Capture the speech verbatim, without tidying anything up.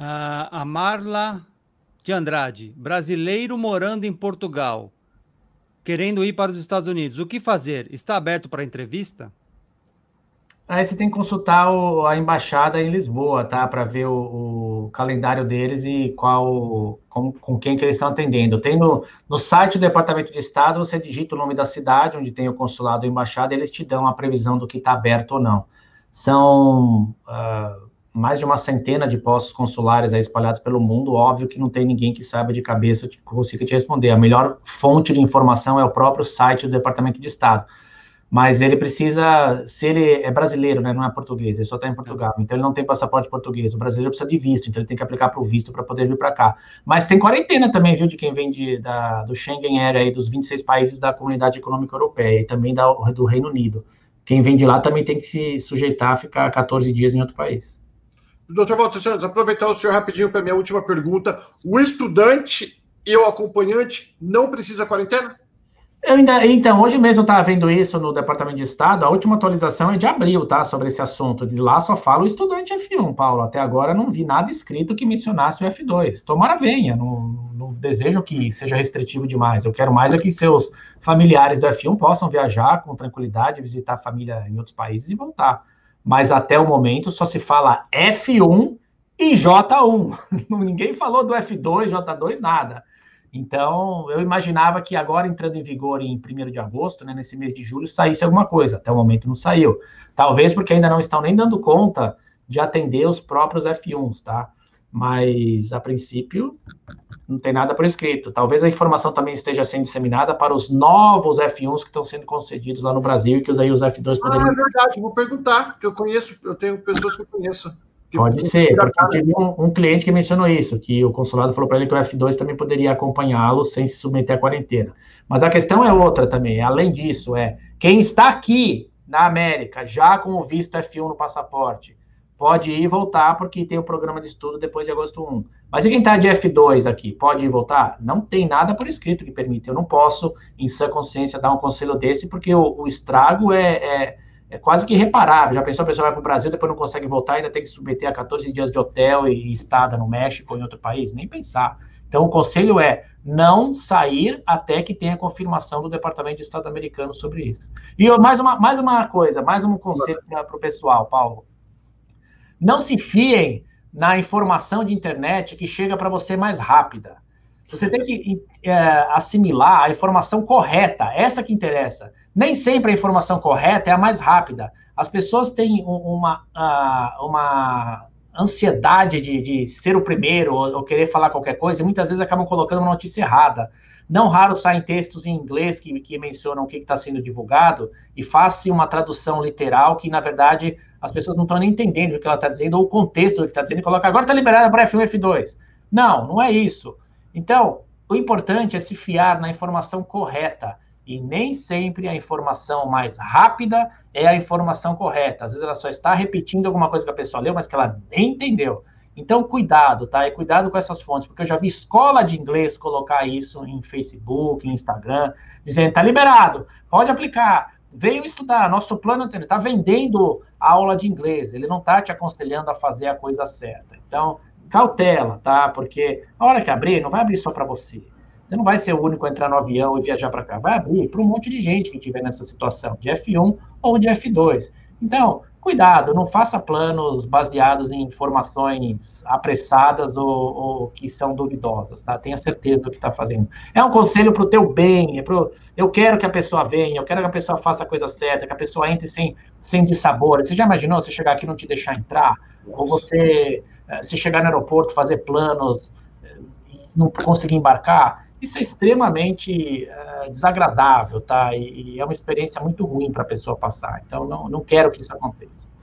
Ah, a Marla de Andrade, brasileiro morando em Portugal, querendo ir para os Estados Unidos. O que fazer? Está aberto para entrevista? Aí você tem que consultar o- a embaixada em Lisboa, tá? Para ver o, o calendário deles e qual, com, com quem que eles estão atendendo. Tem no, no site do Departamento de Estado, você digita o nome da cidade onde tem o consulado e a embaixada, e eles te dão a previsão do que está aberto ou não. São ah, mais de uma centena de postos consulares aí espalhados pelo mundo. Óbvio que não tem ninguém que saiba de cabeça que consiga te responder. A melhor fonte de informação é o próprio site do Departamento de Estado. Mas ele precisa, se ele é brasileiro, né, não é português, ele só está em Tá. Portugal, então ele não tem passaporte português. O brasileiro precisa de visto, então ele tem que aplicar para o visto para poder vir para cá. Mas tem quarentena também, viu, de quem vem de, da, do Schengen Area, aí, dos vinte e seis países da Comunidade Econômica Europeia, e também da, do Reino Unido. Quem vem de lá também tem que se sujeitar a ficar quatorze dias em outro país. Doutor Walter Santos, aproveitar o senhor rapidinho para a minha última pergunta. O estudante e o acompanhante não precisa quarentena? Eu ainda, então, hoje mesmo eu estava vendo isso no Departamento de Estado, a última atualização é de abril, tá, sobre esse assunto. De lá só fala o estudante F um, Paulo. Até agora não vi nada escrito que mencionasse o F dois. Tomara venha, não, não desejo que seja restritivo demais. Eu quero mais é que seus familiares do F um possam viajar com tranquilidade, visitar a família em outros países e voltar. Mas até o momento só se fala F um e J um. Ninguém falou do F dois, J dois, nada. Então, eu imaginava que agora, entrando em vigor em primeiro de agosto, né, nesse mês de julho, saísse alguma coisa. Até o momento não saiu. Talvez porque ainda não estão nem dando conta de atender os próprios F uns, tá? Mas, a princípio, não tem nada por escrito. Talvez a informação também esteja sendo disseminada para os novos F uns que estão sendo concedidos lá no Brasil e que aí os F dois Ah, poderiam... é verdade, vou perguntar, porque eu conheço, eu tenho pessoas que eu conheço. Que Pode ser, porque eu tive um, um cliente que mencionou isso, que o consulado falou para ele que o F dois também poderia acompanhá-lo sem se submeter à quarentena. Mas a questão é outra também, além disso, é quem está aqui na América, já com o visto F um no passaporte, pode ir e voltar, porque tem o programa de estudo depois de agosto primeiro. Mas e quem está de F dois aqui, pode ir e voltar? Não tem nada por escrito que permita. Eu não posso, em sã consciência, dar um conselho desse, porque o, o estrago é... é é quase que irreparável. Já pensou, a pessoa vai para o Brasil, depois não consegue voltar, ainda tem que se submeter a quatorze dias de hotel e estada no México ou em outro país? Nem pensar. Então, o conselho é não sair até que tenha confirmação do Departamento de Estado americano sobre isso. E mais uma, mais uma coisa, mais um conselho para o pessoal, Paulo. Não se fiem na informação de internet que chega para você mais rápida. Você tem que é, assimilar a informação correta, essa que interessa. Nem sempre a informação correta é a mais rápida. As pessoas têm uma, uma ansiedade de, de ser o primeiro ou, ou querer falar qualquer coisa e muitas vezes acabam colocando uma notícia errada. Não raro saem textos em inglês que, que mencionam o que está sendo divulgado e faz-se uma tradução literal que, na verdade, as pessoas não estão nem entendendo o que ela está dizendo ou o contexto do que está dizendo e coloca agora está liberada para F um e F dois. Não, não é isso. Então, o importante é se fiar na informação correta. E nem sempre a informação mais rápida é a informação correta. Às vezes ela só está repetindo alguma coisa que a pessoa leu, mas que ela nem entendeu. Então, cuidado, tá? E cuidado com essas fontes, porque eu já vi escola de inglês colocar isso em Facebook, em Instagram, dizendo, tá liberado, pode aplicar, venham estudar, nosso plano está vendendo a aula de inglês, ele não está te aconselhando a fazer a coisa certa. Então, cautela, tá? Porque a hora que abrir, não vai abrir só para você. Você não vai ser o único a entrar no avião e viajar para cá. Vai abrir para um monte de gente que estiver nessa situação, de F um ou de F dois. Então, cuidado, não faça planos baseados em informações apressadas ou, ou que são duvidosas, tá? Tenha certeza do que está fazendo. É um conselho para o teu bem, é pro... eu quero que a pessoa venha, eu quero que a pessoa faça a coisa certa, que a pessoa entre sem, sem dissabor. Você já imaginou você chegar aqui e não te deixar entrar? Ou você, se chegar no aeroporto, fazer planos e não conseguir embarcar? Isso é extremamente uh, desagradável, tá? E, e é uma experiência muito ruim para a pessoa passar. Então, não, não quero que isso aconteça.